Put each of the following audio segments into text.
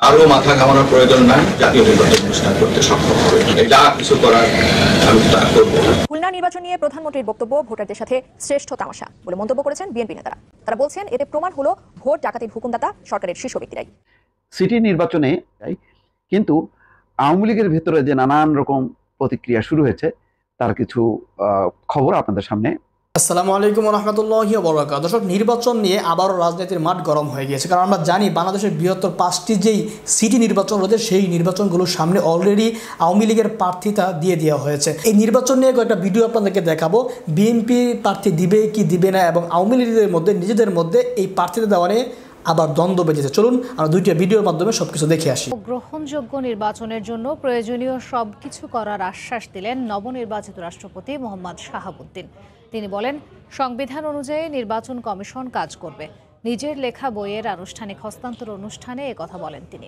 আরো মাথা ঘামানোর প্রয়োজন নাই, জাতীয় নির্বাচন অনুষ্ঠান করতে সক্ষম হবে। এটা কিছু করার আমি তা করব। খুলনা নির্বাচন নিয়ে প্রধানমন্ত্রীর বক্তব্য ভোটারদের সাথে শ্রেষ্ঠ তামাশা বলে মন্তব্য করেছেন বিএনপি নেতারা। তারা বলছেন এতে প্রমাণ হলো ভোট ডাকাতির হুকুমদাতা সরকারের শীর্ষ ব্যক্তিরাই। সিটি নির্বাচনে কিন্তু আওয়ামী লীগের ভেতরে যে নানান রকম প্রতিক্রিয়া শুরু হয়েছে তার কিছু খবর আপনাদের সামনে। আসসালামু আলাইকুম রহমতুল্লাহি ওয়া বারাকাতুহু। দর্শক, নির্বাচন নিয়ে আবারও রাজনীতির মাঠ গরম হয়ে গিয়েছে, কারণ আমরা জানি বাংলাদেশের বৃহত্তর 5টি যেই সিটি নির্বাচন রয়েছে সেই নির্বাচনগুলোর সামনে অলরেডি আওয়ামী লীগের প্রার্থিতা দিয়ে দেওয়া হয়েছে। এই নির্বাচন নিয়ে কয়েকটা ভিডিও আপনাদেরকে দেখাবো, বিএনপি প্রার্থী দিবে কি দিবে না, এবং আওয়ামী লীগের মধ্যে নিজেদের মধ্যে এই প্রার্থিতা দেওয়া নিয়ে আবার দ্বন্দ্ব বেঁধেছে। চলুন আমরা দুইটা ভিডিওর মাধ্যমে সবকিছু দেখে আসি। গ্রহণযোগ্য নির্বাচনের জন্য প্রয়োজনীয় সবকিছু করার আশ্বাস দিলেন নবনির্বাচিত রাষ্ট্রপতি মোহাম্মদ শাহাবুদ্দিন। তিনি বলেন, সংবিধান অনুযায়ী নির্বাচন কমিশন কাজ করবে। নিজের লেখা বইয়ের আনুষ্ঠানিক হস্তান্তর অনুষ্ঠানে একথা বলেন তিনি।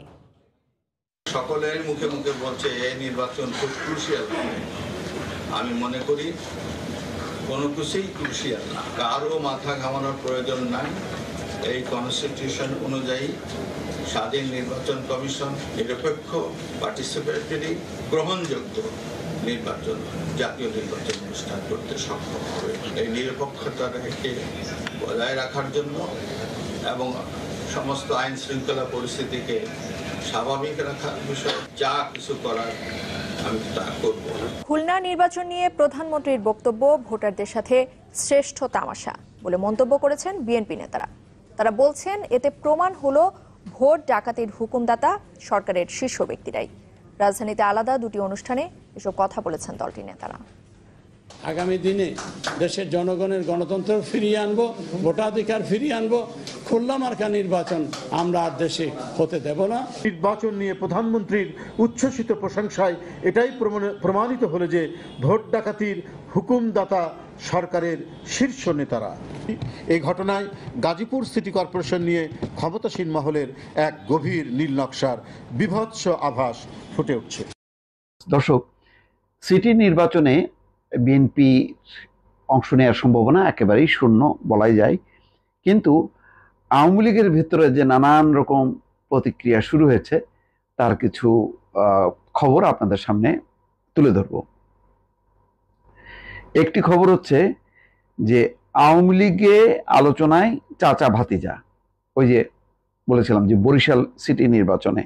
সকলের মুখে মুখে বলছে এই নির্বাচন খুব ক্রুশিয়াল। আমি মনে করি কোনো কিছুই ক্রুশিয়াল না, কারো মাথা ঘামানোর প্রয়োজন নাই। এই কনস্টিটিউশন অনুযায়ী স্বাধীন নির্বাচন কমিশন নিরপেক্ষ, পার্টিসিপেটরি, গ্রহণযোগ্য নির্বাচন, জাতীয় নির্বাচন অনুষ্ঠান করতে সক্ষম হবে। এই নিরপেক্ষতাকে বজায় রাখার জন্য এবং সমস্ত আইন শৃঙ্খলা পরিস্থিতিকে স্বাভাবিক রাখার বিষয়ে যা কিছু করার আমি তা করব। খুলনা নির্বাচন নিয়ে প্রধানমন্ত্রীর বক্তব্য ভোটারদের সাথে শ্রেষ্ঠ তামাশা বলে মন্তব্য করেছেন বিএনপি নেতারা। তারা বলছেন এতে প্রমাণ হলো ভোট ডাকাতির হুকুমদাতা সরকারের শীর্ষ ব্যক্তিরাই। রাজধানীতে আলাদা দুটি অনুষ্ঠানে এসব কথা বলেছেন দলটির নেতারা। আগামী দিনে দেশের জনগণের গণতন্ত্র ফিরিয়ে আনবো, ভোটাধিকার ফিরিয়ে আনবো। খুলনা মার্কা নির্বাচন আমরা আর দেশে হতে দেব না। নির্বাচন নিয়ে প্রধানমন্ত্রীর উচ্ছ্বসিত প্রশংসায় এটাই প্রমাণিত হলো যে ভোট ডাকাতির হুকুমদাতা সরকারের শীর্ষ নেতারা। এই ঘটনায় গাজীপুর সিটি কর্পোরেশন নিয়ে ক্ষমতাসীন মহলের এক গভীর নীল নকশার বিভৎস আভাস ফুটে উঠছে। দর্শক, সিটি নির্বাচনে বিএনপি অংশ নেওয়ার সম্ভাবনা একেবারেই শূন্য বলাই যায়, কিন্তু আওয়ামী লীগের ভেতরে যে নানান রকম প্রতিক্রিয়া শুরু হয়েছে তার কিছু খবর আপনাদের সামনে তুলে ধরব। একটি খবর হচ্ছে যে আওয়ামী লীগে আলোচনায় চাচা ভাতিজা, ওই যে বলেছিলাম যে বরিশাল সিটি নির্বাচনে।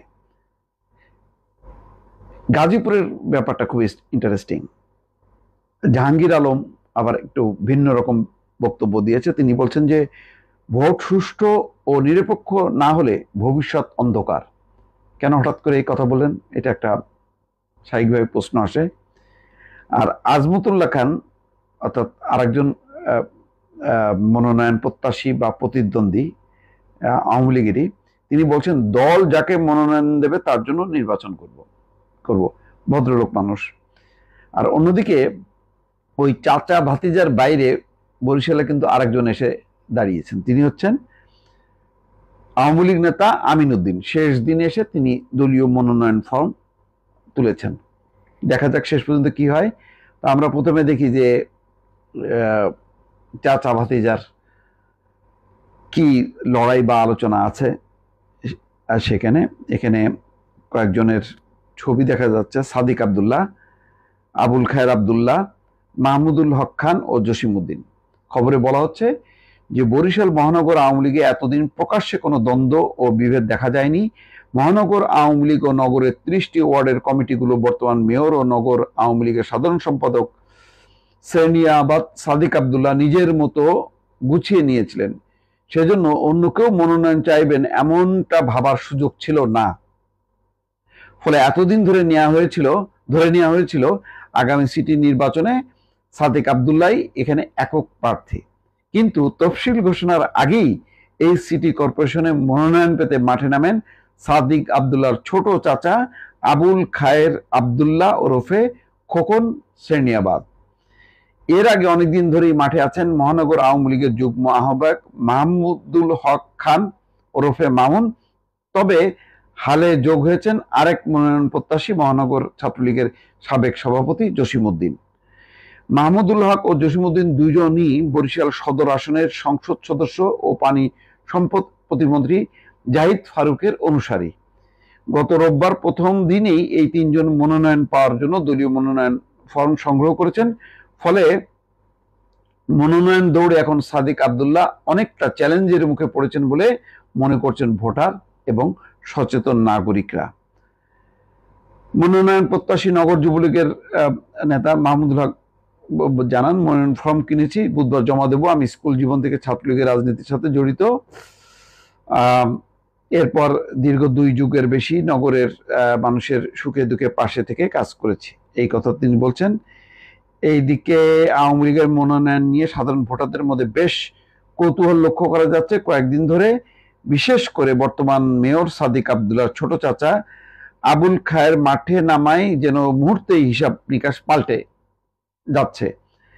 গাজীপুরের ব্যাপারটা খুব ইন্টারেস্টিং। জাহাঙ্গীর আলম আবার একটু ভিন্ন রকম বক্তব্য দিয়েছে। তিনি বলছেন যে ভোট সুষ্ঠু ও নিরপেক্ষ না হলে ভবিষ্যৎ অন্ধকার। কেন হঠাৎ করে এই কথা বললেন, এটা একটা স্বাভাবিকভাবে প্রশ্ন আসে। আর আজমতুল্লাহ খান, অর্থাৎ আরেকজন মনোনয়ন প্রত্যাশী বা প্রতিদ্বন্দ্বী আওয়ামী লীগেরই, তিনি বলছেন দল যাকে মনোনয়ন দেবে তার জন্য নির্বাচন করব। ভদ্রলোক মানুষ। আর অন্যদিকে ওই চাচা ভাতিজার বাইরে বরিশালে কিন্তু আরেকজন এসে দাঁড়িয়েছেন। তিনি হচ্ছেন আওয়ামী লীগ নেতা আমিন উদ্দিন। শেষ দিনে এসে তিনি দলীয় মনোনয়ন ফর্ম তুলেছেন। দেখা যাক শেষ পর্যন্ত কি হয়। তা আমরা প্রথমে দেখি যে চাচা ভাতিজার কি লড়াই বা আলোচনা আছে সেখানে। এখানে কয়েকজনের ছবি দেখা যাচ্ছে। সাদিক আব্দুল্লাহ, আবুল খায়ের আব্দুল্লাহ, মাহমুদুল হক খান ও জসিমউদ্দিন। খবরে বলা হচ্ছে যে বরিশাল মহানগর আওয়ামী লীগে এতদিন প্রকাশ্যে কোনো দ্বন্দ্ব ও বিভেদ দেখা যায়নি। মহানগর আওয়ামী লীগ ও নগরের 30টি ওয়ার্ডের কমিটিগুলো বর্তমান মেয়র ও নগর আওয়ামী লীগের সাধারণ সম্পাদক সেনিয়াবাদ সাদিক আব্দুল্লাহ নিজের মতো গুছিয়ে নিয়েছিলেন। সেজন্য অন্য কেউ মনোনয়ন চাইবেন এমনটা ভাবার সুযোগ ছিল না। ফলে এতদিন ধরে নেওয়া হয়েছিল আগামী সিটি নির্বাচনে সাদিক আব্দুল্লাহ এখানে একক প্রার্থী। কিন্তু তফসিল ঘোষণার আগেই এই সিটি কর্পোরেশনে মনোনয়ন পেতে মাঠে নামেন সাদিক আব্দুল্লাহর ছোট চাচা আবুল খায়ের আব্দুল্লাহ ওরফে খোকন সেনিয়াবাদ। এর আগে অনেকদিন ধরেই মাঠে আছেন মহানগর আওয়ামী লীগের যুগ্ম আহ্বায়ক মাহমুদুল হক খান ওরফে মামুন। তবে হালে যোগ হয়েছেন আরেক মনোনয়ন প্রত্যাশী মহানগর ছাত্রলীগের সাবেক সভাপতি জসিমউদ্দিন। মাহমুদুল হক ও জসিমউদ্দিন দুইজনই বরিশাল সদর আসনের সংসদ সদস্য ও পানি সম্পদ প্রতিমন্ত্রী জাহিদ ফারুকের অনুসারী। গত রোববার প্রথম দিনেই এই 3 জন মনোনয়ন পাওয়ার জন্য দলীয় মনোনয়ন ফর্ম সংগ্রহ করেছেন। ফলে মনোনয়ন দৌড়ে এখন সাদিক আব্দুল্লাহ অনেকটা চ্যালেঞ্জের মুখে পড়েছেন বলে মনে করছেন ভোটার এবং সচেতন নাগরিকরা। মনোনয়ন প্রত্যাশী নগর যুবলীগের নেতা মাহমুদুল হক জানান, মনোনয়ন ফর্ম কিনেছি, বুধবার জমা দেবো। আমি স্কুল জীবন থেকে ছাত্রলীগের রাজনীতির সাথে জড়িত। এরপর দীর্ঘ 2 যুগের বেশি নগরের মানুষের সুখে দুঃখে পাশে থেকে কাজ করেছি, এই কথা তিনি বলছেন। এইদিকে আওয়ামী লীগের মনোনয়ন নিয়ে সাধারণ ভোটারদের মধ্যে বেশ কৌতূহল লক্ষ্য করা যাচ্ছে কয়েকদিন ধরে। বিশেষ করে বর্তমান মেয়র সাদিক আব্দুল্লাহর ছোট চাচা আবুল খায়ের মাঠে নামায় যেন মুহূর্তেই হিসাব নিকাশ পাল্টে যাচ্ছে।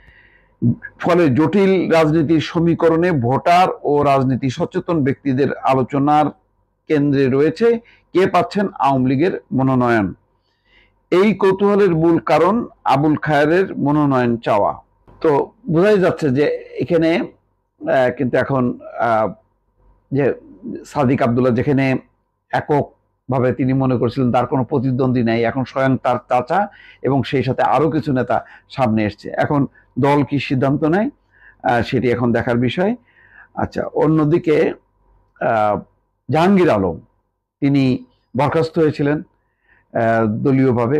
ফলে জটিল রাজনীতির সমীকরণে ভোটার ও রাজনীতি সচেতন ব্যক্তিদের আলোচনার কেন্দ্রে রয়েছে কে পাচ্ছেন আওয়ামী লীগের মনোনয়ন। এই কৌতূহলের মূল কারণ আবুল খায়েরের মনোনয়ন চাওয়া। তো বোঝাই যাচ্ছে যে এখানে কিন্তু এখন যে সাদিক আব্দুল্লাহ যেখানে এককভাবে তিনি মনে করছিলেন তার কোনো প্রতিদ্বন্দ্বী নাই, এখন স্বয়ং তার চাচা এবং সেই সাথে আরো কিছু নেতা সামনে এসছে। এখন দল কি সিদ্ধান্ত নেয় সেটি এখন দেখার বিষয়। আচ্ছা, অন্যদিকে জাহাঙ্গীর আলম তিনি বরখাস্ত হয়েছিলেন দলীয়ভাবে।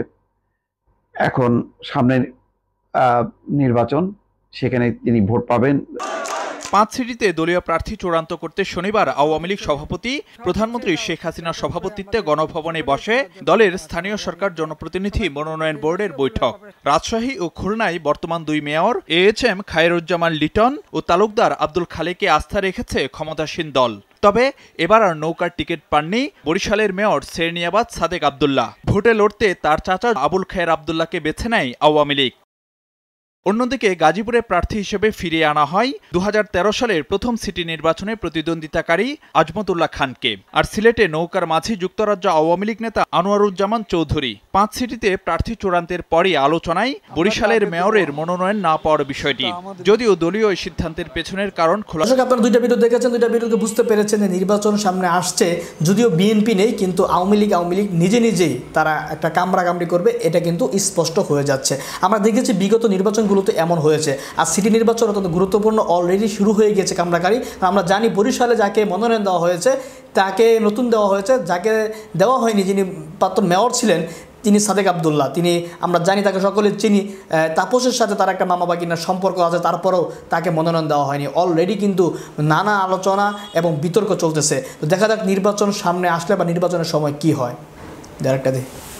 এখন সামনের নির্বাচন, সেখানে তিনি ভোট পাবেন। 5 সিটিতে দলীয় প্রার্থী চূড়ান্ত করতে শনিবার আওয়ামী লীগ সভাপতি প্রধানমন্ত্রী শেখ হাসিনার সভাপতিত্বে গণভবনে বসে দলের স্থানীয় সরকার জনপ্রতিনিধি মনোনয়ন বোর্ডের বৈঠক। রাজশাহী ও খুলনায় বর্তমান 2 মেয়র AHM খায়রুজ্জামান লিটন ও তালুকদার আব্দুল খালেককে আস্থা রেখেছে ক্ষমতাসীন দল। তবে এবার আর নৌকার টিকিট পাননি বরিশালের মেয়র সেরনিয়াবাদ সাদেক আব্দুল্লাহ। ভোটে লড়তে তার চাচা আবুল খায়ের আব্দুল্লাহকে বেছে নেয় আওয়ামী লীগ। অন্যদিকে গাজীপুরে প্রার্থী হিসেবে ফিরিয়ে আনা হয় 2013 সালের প্রথম সিটি নির্বাচনে প্রতিদ্বন্দ্বিতাকারী আজমতুল্লাহ খানকে। আর সিলেটে নৌকার মাঝি যুক্তরাজ্য আওয়ামী লীগ নেতা আনোয়ারুজ্জামান চৌধুরী। 5 সিটিতে প্রার্থী চূড়ান্তের পরই আলোচনায় বরিশালের মেয়রের মনোনয়ন না পাওয়ার বিষয়টি, যদিও দলীয় এই সিদ্ধান্তের পেছনের কারণ খোলা। আপনারা 2টা ভিডিও দেখেছেন, 2টা ভিডিওতে বুঝতে পেরেছেন যে নির্বাচন সামনে আসছে, যদিও বিএনপি নেই কিন্তু আওয়ামী লীগ নিজেই তারা একটা কামড়াকামড়ি করবে, এটা কিন্তু স্পষ্ট হয়ে যাচ্ছে। আমরা দেখেছি বিগত নির্বাচনগুলোতে এমন হয়েছে। আর সিটি নির্বাচন অত্যন্ত গুরুত্বপূর্ণ, অলরেডি শুরু হয়ে গেছে কামড়াকারি। আমরা জানি বরিশালে যাকে মনোনয়ন দেওয়া হয়েছে তাকে নতুন দেওয়া হয়েছে, যাকে দেওয়া হয়নি যিনি প্রাক্তন মেয়র ছিলেন তিনি সাদেক আব্দুল্লাহ। তিনি আমরা জানি তাকে সকলে চিনি, তাপসের সাথে তার একটা মামা বাগিনার সম্পর্ক আছে, তারপরেও তাকে মনোনয়ন দেওয়া হয়নি। অলরেডি কিন্তু নানা আলোচনা এবং বিতর্ক চলতেছে। তো দেখা যাক নির্বাচন সামনে আসলে বা নির্বাচনের সময় কি হয়। ডাইরেক্টটা দিই।